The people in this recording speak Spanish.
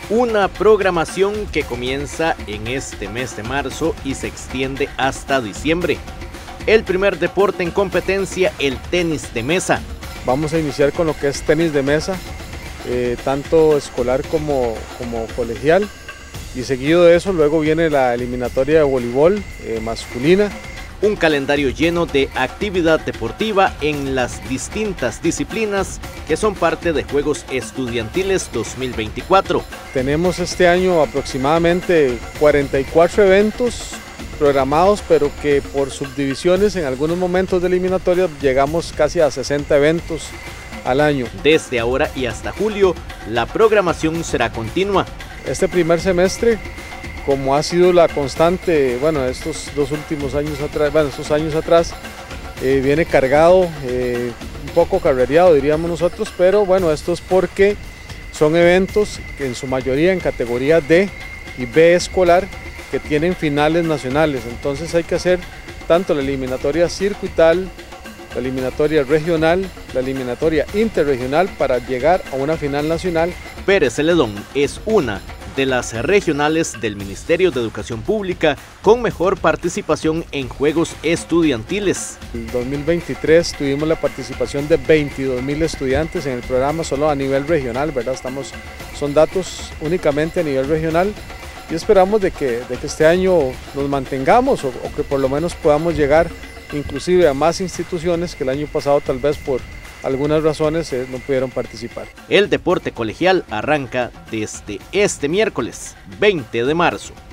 Una programación que comienza en este mes de marzo y se extiende hasta diciembre. El primer deporte en competencia, el tenis de mesa. Vamos a iniciar con lo que es tenis de mesa, tanto escolar como colegial, y seguido de eso luego viene la eliminatoria de voleibol masculina. Un calendario lleno de actividad deportiva en las distintas disciplinas que son parte de Juegos Estudiantiles 2024. Tenemos este año aproximadamente 44 eventos programados, pero que por subdivisiones en algunos momentos de eliminatoria llegamos casi a 60 eventos al año. Desde ahora y hasta julio, la programación será continua. Este primer semestre, como ha sido la constante, estos años atrás, viene cargado, un poco carrereado diríamos nosotros, pero bueno, esto es porque son eventos que en su mayoría en categoría D y B escolar que tienen finales nacionales, entonces hay que hacer tanto la eliminatoria circuital, la eliminatoria regional, la eliminatoria interregional para llegar a una final nacional. Pérez Celedón es una de las regionales del Ministerio de Educación Pública con mejor participación en Juegos Estudiantiles. En 2023 tuvimos la participación de 22,000 estudiantes en el programa solo a nivel regional, ¿verdad? Son datos únicamente a nivel regional y esperamos de que este año nos mantengamos o que por lo menos podamos llegar inclusive a más instituciones que el año pasado tal vez por algunas razones no pudieron participar. El deporte colegial arranca desde este miércoles 20 de marzo.